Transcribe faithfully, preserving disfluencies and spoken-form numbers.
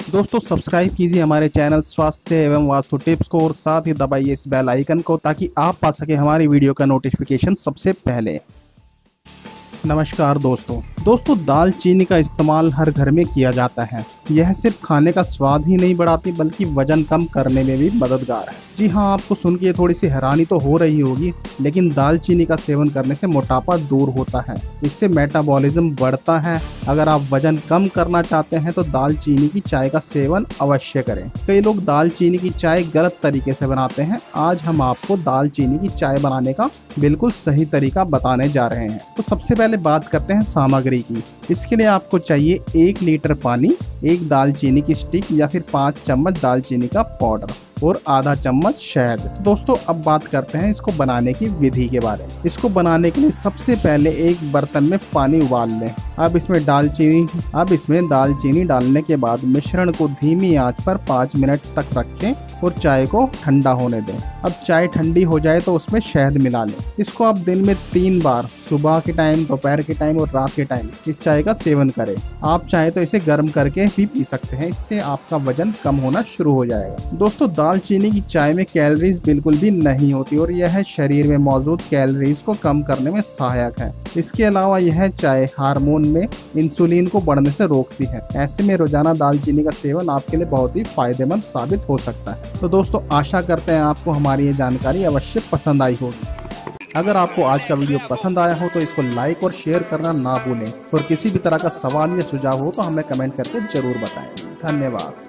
दोस्तों सब्सक्राइब कीजिए हमारे चैनल स्वास्थ्य एवं वास्तु टिप्स को और साथ ही दबाइए इस बेल आइकन को ताकि आप पा सके हमारी वीडियो का नोटिफिकेशन सबसे पहले। नमस्कार दोस्तों दोस्तों दालचीनी का इस्तेमाल हर घर में किया जाता है। यह सिर्फ खाने का स्वाद ही नहीं बढ़ाती बल्कि वजन कम करने में भी मददगार है। जी हाँ, आपको सुन के थोड़ी सी हैरानी तो हो रही होगी, लेकिन दालचीनी का सेवन करने से मोटापा दूर होता है, इससे मेटाबॉलिज्म बढ़ता है। अगर आप वजन कम करना चाहते हैं तो दालचीनी की चाय का सेवन अवश्य करें। कई लोग दालचीनी की चाय गलत तरीके से बनाते हैं। आज हम आपको दालचीनी की चाय बनाने का बिल्कुल सही तरीका बताने जा रहे हैं। तो सबसे पहले बात करते हैं सामग्री की। इसके लिए आपको चाहिए एक लीटर पानी, एक दालचीनी की स्टिक या फिर पाँच चम्मच दालचीनी का पाउडर और आधा चम्मच शहद। तो दोस्तों अब बात करते हैं इसको बनाने की विधि के बारे में। इसको बनाने के लिए सबसे पहले एक बर्तन में पानी उबाल लें। अब इसमें दालचीनी अब इसमें दालचीनी डालने के बाद मिश्रण को धीमी आंच पर पाँच मिनट तक रखें और चाय को ठंडा होने दें। अब चाय ठंडी हो जाए तो उसमें शहद मिला लें। इसको आप दिन में तीन बार, सुबह के टाइम, दोपहर के टाइम और रात के टाइम इस चाय का सेवन करें। आप चाहे तो इसे गर्म करके भी पी सकते हैं, इससे आपका वजन कम होना शुरू हो जाएगा। दोस्तों दालचीनी की चाय में कैलोरीज बिल्कुल भी नहीं होती और यह शरीर में मौजूद कैलोरीज को कम करने में सहायक है। इसके अलावा यह चाय हार्मोन में इंसुलिन को बढ़ने से रोकती है। ऐसे में रोजाना दालचीनी का सेवन आपके लिए बहुत ही फायदेमंद साबित हो सकता है। तो दोस्तों आशा करते हैं आपको हमारी ये जानकारी अवश्य पसंद आई होगी। अगर आपको आज का वीडियो पसंद आया हो तो इसको लाइक और शेयर करना ना भूलें और किसी भी तरह का सवाल या सुझाव हो तो हमें कमेंट करके जरूर बताएं। धन्यवाद।